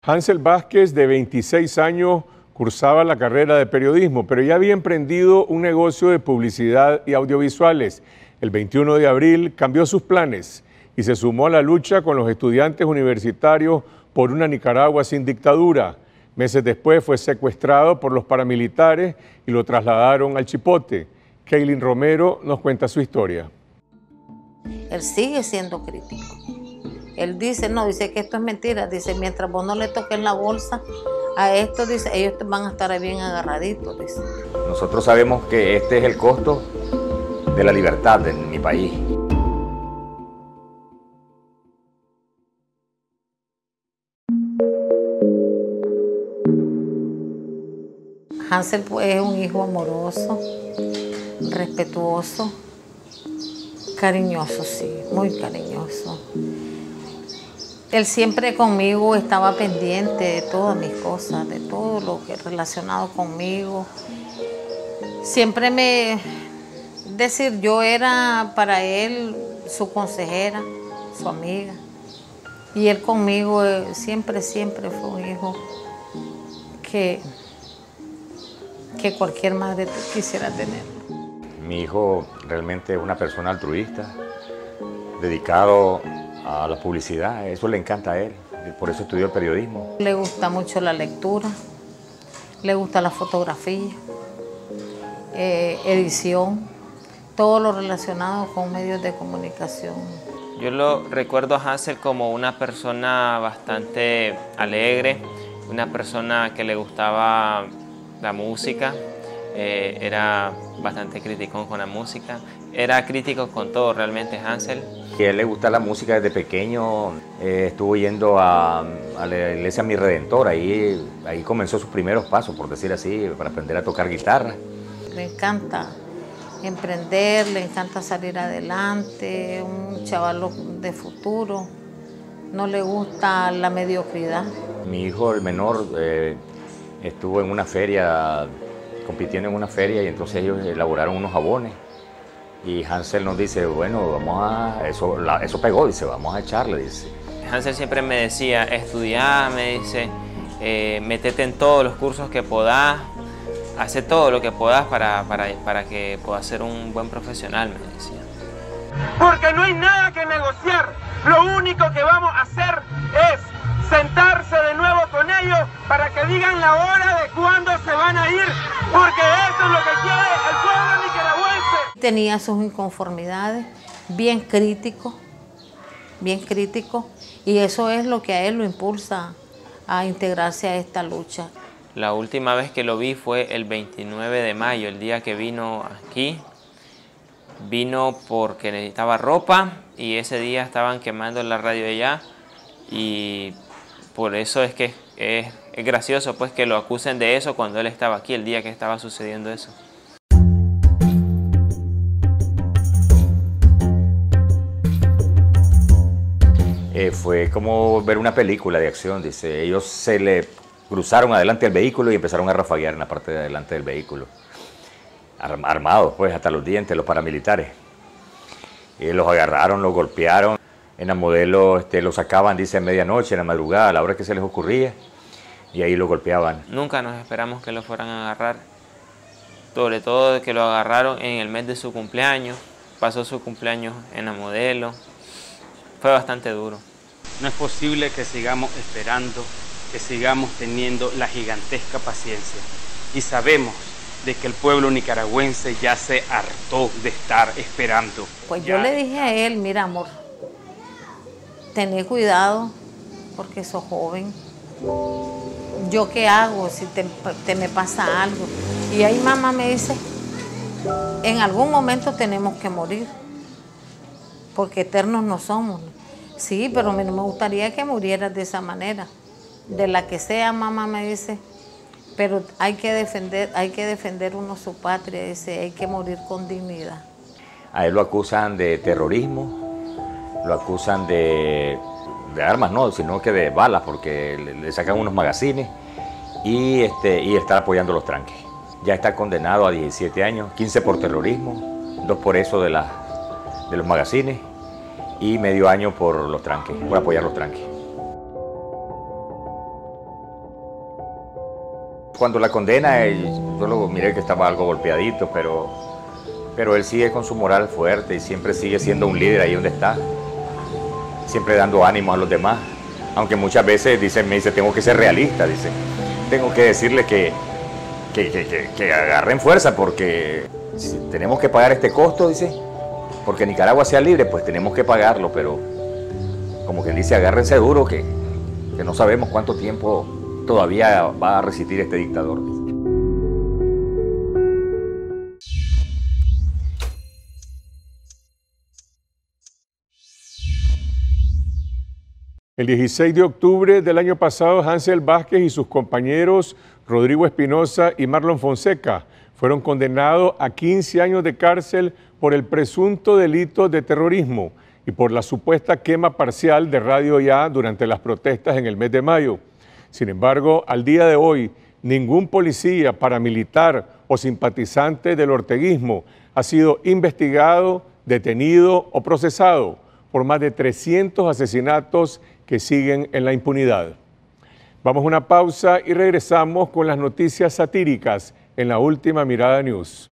Hansel Vázquez, de 26 años, cursaba la carrera de periodismo, pero ya había emprendido un negocio de publicidad y audiovisuales. El 21 de abril cambió sus planes y se sumó a la lucha con los estudiantes universitarios por una Nicaragua sin dictadura. Meses después fue secuestrado por los paramilitares y lo trasladaron al Chipote. Keilin Romero nos cuenta su historia. Él sigue siendo crítico. Él dice, no, dice que esto es mentira. Dice, mientras vos no le toques la bolsa a esto, dice, ellos van a estar bien agarraditos, dice. Nosotros sabemos que este es el costo de la libertad en mi país. Hansel pues, es un hijo amoroso, respetuoso, cariñoso, sí, muy cariñoso. Él siempre conmigo estaba pendiente de todas mis cosas, de todo lo que relacionado conmigo. Siempre yo era para él su consejera, su amiga. Y él conmigo siempre fue un hijo que cualquier madre quisiera tener. Mi hijo realmente es una persona altruista, dedicado a la publicidad, eso le encanta a él, por eso estudió el periodismo. Le gusta mucho la lectura, le gusta la fotografía, edición, todo lo relacionado con medios de comunicación. Yo lo recuerdo a Hansel como una persona bastante alegre, una persona que le gustaba la música, era bastante criticón con la música, era crítico con todo realmente Hansel. A él le gusta la música desde pequeño, estuvo yendo a la iglesia Mi Redentor, ahí comenzó sus primeros pasos, por decir así, para aprender a tocar guitarra. Le encanta emprender, le encanta salir adelante, un chaval de futuro, no le gusta la mediocridad. Mi hijo, el menor, estuvo en una feria, compitiendo en una feria, y entonces ellos elaboraron unos jabones. Y Hansel nos dice, bueno, eso pegó, dice, vamos a echarle, dice. Hansel siempre me decía, estudiá, me dice, métete en todos los cursos que podás, hace todo lo que podás para que puedas ser un buen profesional, me decía. Porque no hay nada que negociar, lo único que vamos a hacer es sentarse de nuevo con ellos para que digan la hora de cuándo se van a ir, porque eso es lo que quiere el pueblo nicaragüense. Tenía sus inconformidades, bien crítico, y eso es lo que a él lo impulsa a integrarse a esta lucha. La última vez que lo vi fue el 29 de mayo, el día que vino aquí. Vino porque necesitaba ropa y ese día estaban quemando la radio allá, y por eso es que es gracioso pues que lo acusen de eso cuando él estaba aquí, el día que estaba sucediendo eso. Fue como ver una película de acción, dice. Ellos se le cruzaron adelante del vehículo y empezaron a rafaguear en la parte de adelante del vehículo. Armados pues hasta los dientes, los paramilitares. Los agarraron, los golpearon. En la modelo lo sacaban, dice, a medianoche, en la madrugada, a la hora que se les ocurría, y ahí lo golpeaban. Nunca nos esperamos que lo fueran a agarrar, sobre todo que lo agarraron en el mes de su cumpleaños, pasó su cumpleaños en la modelo, fue bastante duro. No es posible que sigamos esperando, que sigamos teniendo la gigantesca paciencia, y sabemos de que el pueblo nicaragüense ya se hartó de estar esperando. Pues yo le dije a él, mira amor, tené cuidado porque sos joven. ¿Yo qué hago si te me pasa algo? Y ahí mamá me dice, en algún momento tenemos que morir, porque eternos no somos. Sí, pero no me gustaría que murieras de esa manera. De la que sea, mamá me dice, pero hay que defender uno su patria, dice, hay que morir con dignidad. A él lo acusan de terrorismo, lo acusan de armas, no, sino que de balas, porque le sacan unos magazines y está apoyando los tranques. Ya está condenado a 17 años, 15 por terrorismo, 2 por eso de los magazines y medio año por los tranques, por apoyar los tranques. cuando la condena, yo lo miré que estaba algo golpeadito, pero él sigue con su moral fuerte y siempre sigue siendo un líder ahí donde está, siempre dando ánimo a los demás, aunque muchas veces me dice, tengo que ser realista, dice, tengo que decirle que agarren fuerza porque si tenemos que pagar este costo, dice, porque Nicaragua sea libre, pues tenemos que pagarlo, pero como quien dice, agárrense duro que no sabemos cuánto tiempo todavía va a resistir este dictador. El 16 de octubre del año pasado, Hansel Vázquez y sus compañeros Rodrigo Espinosa y Marlon Fonseca fueron condenados a 15 años de cárcel por el presunto delito de terrorismo y por la supuesta quema parcial de Radio Ya durante las protestas en el mes de mayo. Sin embargo, al día de hoy, ningún policía, paramilitar o simpatizante del orteguismo ha sido investigado, detenido o procesado por más de 300 asesinatos que siguen en la impunidad. Vamos a una pausa y regresamos con las noticias satíricas en La Última Mirada News.